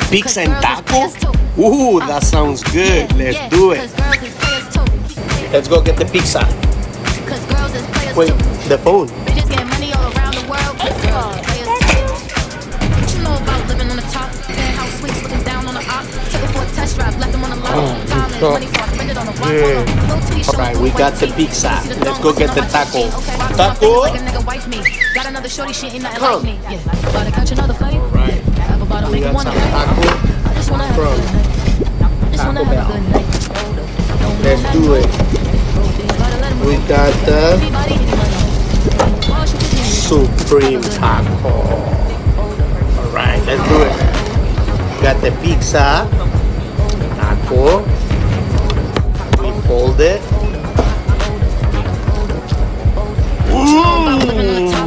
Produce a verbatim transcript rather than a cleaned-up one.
Pizza and taco? Ooh, that sounds good. Let's do it. Let's go get the pizza. Wait, the phone. Yeah. Alright, we got the pizza. Let's go get the taco. Taco? Come. Alright. We got some taco from Taco Bell. Let's do it. We got the Supreme Taco. Alright, let's do it. Got the pizza. Taco. We fold it. Mmm.